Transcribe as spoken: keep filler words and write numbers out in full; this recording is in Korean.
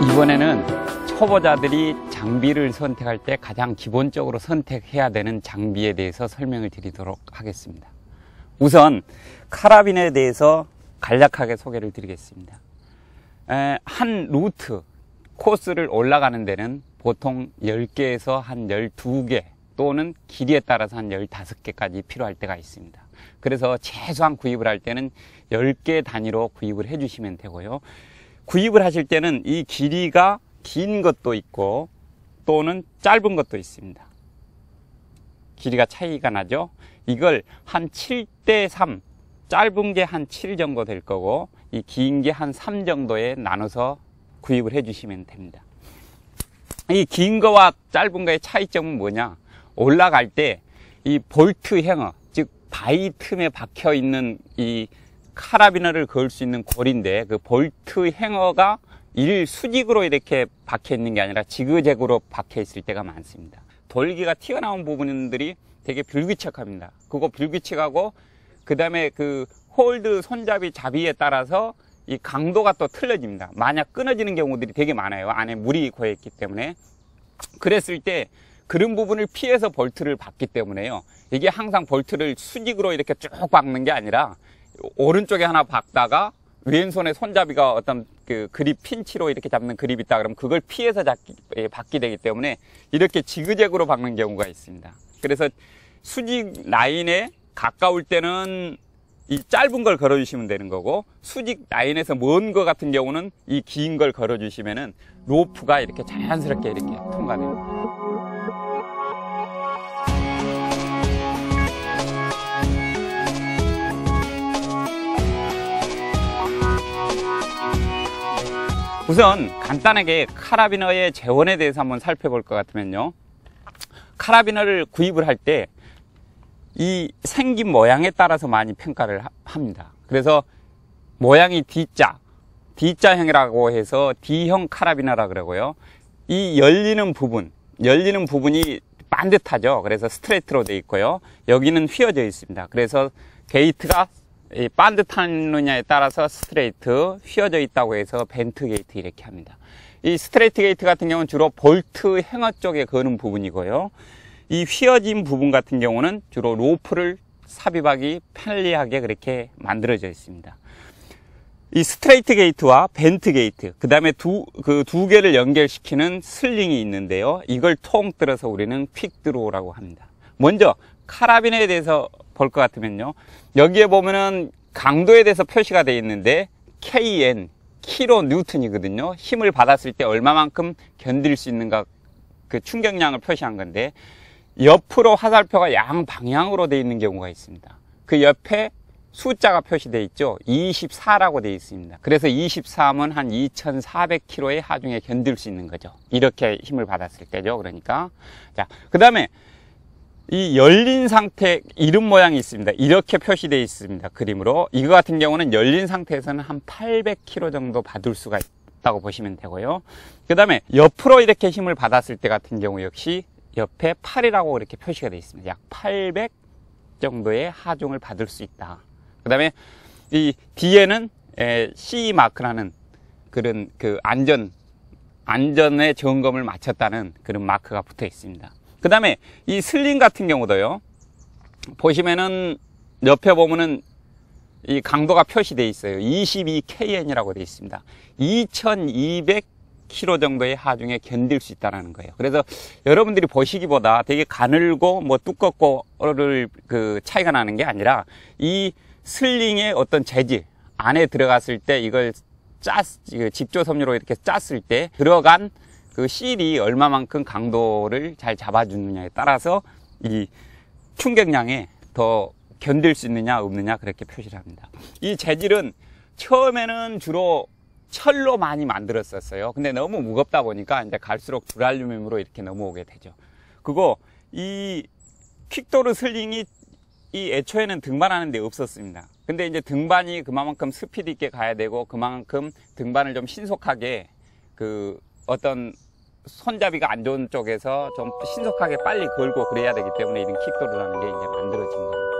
이번에는 초보자들이 장비를 선택할 때 가장 기본적으로 선택해야 되는 장비에 대해서 설명을 드리도록 하겠습니다. 우선 카라빈에 대해서 간략하게 소개를 드리겠습니다. 에, 한 루트 코스를 올라가는 데는 보통 열 개에서 한 열두 개 또는 길이에 따라서 한 열다섯 개까지 필요할 때가 있습니다. 그래서 최소한 구입을 할 때는 열 개 단위로 구입을 해 주시면 되고요. 구입을 하실 때는 이 길이가 긴 것도 있고 또는 짧은 것도 있습니다. 길이가 차이가 나죠. 이걸 한 칠 대 삼, 짧은 게 한 칠 정도 될 거고 이 긴 게 한 삼 정도에 나눠서 구입을 해 주시면 됩니다. 이 긴 거와 짧은 거의 차이점은 뭐냐? 올라갈 때 이 볼트 행어, 즉 바위 틈에 박혀 있는 이 카라비너를 그을 수 있는 고리인데 그 볼트 행어가 일수직으로 이렇게 박혀 있는 게 아니라 지그재그로 박혀 있을 때가 많습니다. 돌기가 튀어나온 부분들이 되게 불규칙합니다. 그거 불규칙하고 그 다음에 그 홀드 손잡이 잡이에 따라서 이 강도가 또 틀려집니다. 만약 끊어지는 경우들이 되게 많아요. 안에 물이 고여있기 때문에. 그랬을 때 그런 부분을 피해서 볼트를 박기 때문에요. 이게 항상 볼트를 수직으로 이렇게 쭉 박는 게 아니라 오른쪽에 하나 박다가 왼손에 손잡이가 어떤 그 그립 핀치로 이렇게 잡는 그립이 있다 그러면 그걸 피해서 잡기, 박기 되기 때문에 이렇게 지그재그로 박는 경우가 있습니다. 그래서 수직 라인에 가까울 때는 이 짧은 걸 걸어 주시면 되는 거고 수직 라인에서 먼 거 같은 경우는 이 긴 걸 걸어 주시면은 로프가 이렇게 자연스럽게 이렇게 통과됩니다. 우선 간단하게 카라비너의 재원에 대해서 한번 살펴볼 것 같으면요. 카라비너를 구입을 할 때 이 생긴 모양에 따라서 많이 평가를 하, 합니다. 그래서 모양이 D자, D자형이라고 해서 D형 카라비너라 그러고요. 이 열리는 부분, 열리는 부분이 반듯하죠. 그래서 스트레이트로 되어 있고요. 여기는 휘어져 있습니다. 그래서 게이트가 이 반듯하느냐에 따라서 스트레이트, 휘어져 있다고 해서 벤트 게이트 이렇게 합니다. 이 스트레이트 게이트 같은 경우는 주로 볼트 행어 쪽에 거는 부분이고요. 이 휘어진 부분 같은 경우는 주로 로프를 삽입하기 편리하게 그렇게 만들어져 있습니다. 이 스트레이트 게이트와 벤트 게이트, 그 다음에 두, 그 두 개를 연결시키는 슬링이 있는데요. 이걸 통틀어서 우리는 퀵드로우라고 합니다. 먼저 카라빈에 대해서 볼 것 같으면요. 여기에 보면은 강도에 대해서 표시가 되어 있는데 케이엔, 킬로 뉴턴이거든요. 힘을 받았을 때 얼마만큼 견딜 수 있는가 그 충격량을 표시한 건데 옆으로 화살표가 양방향으로 되어 있는 경우가 있습니다. 그 옆에 숫자가 표시되어 있죠. 이십사라고 되어 있습니다. 그래서 이십삼은 한 이천사백 킬로그램의 하중에 견딜 수 있는 거죠. 이렇게 힘을 받았을 때죠. 그러니까. 자, 그 다음에 이 열린 상태 이름 모양이 있습니다. 이렇게 표시되어 있습니다. 그림으로. 이거 같은 경우는 열린 상태에서는 한 팔백 킬로그램 정도 받을 수가 있다고 보시면 되고요. 그 다음에 옆으로 이렇게 힘을 받았을 때 같은 경우 역시 옆에 팔이라고 이렇게 표시가 되어 있습니다. 약 팔백 정도의 하중을 받을 수 있다. 그 다음에 이 뒤에는 씨 마크라는 그런 그 안전, 안전의 점검을 마쳤다는 그런 마크가 붙어 있습니다. 그 다음에 이 슬링 같은 경우도요. 보시면은 옆에 보면은 이 강도가 표시되어 있어요. 이십이 케이엔이라고 되어 있습니다. 이천이백 킬로그램 정도의 하중에 견딜 수 있다는 거예요. 그래서 여러분들이 보시기보다 되게 가늘고 뭐 두껍고를 그 차이가 나는 게 아니라 이 슬링의 어떤 재질 안에 들어갔을 때 이걸 짰, 직조 섬유로 이렇게 짰을 때 들어간 그 실이 얼마만큼 강도를 잘 잡아주느냐에 따라서 이 충격량에 더 견딜 수 있느냐 없느냐 그렇게 표시를 합니다. 이 재질은 처음에는 주로 철로 많이 만들었었어요. 근데 너무 무겁다 보니까 이제 갈수록 듀랄륨으로 이렇게 넘어오게 되죠. 그거 이 퀵도르 슬링이 이 애초에는 등반하는 데 없었습니다. 근데 이제 등반이 그만큼 스피드 있게 가야 되고 그만큼 등반을 좀 신속하게 그 어떤 손잡이가 안 좋은 쪽에서 좀 신속하게 빨리 걸고 그래야 되기 때문에 이런 킥도르라는 게 이제 만들어진 겁니다.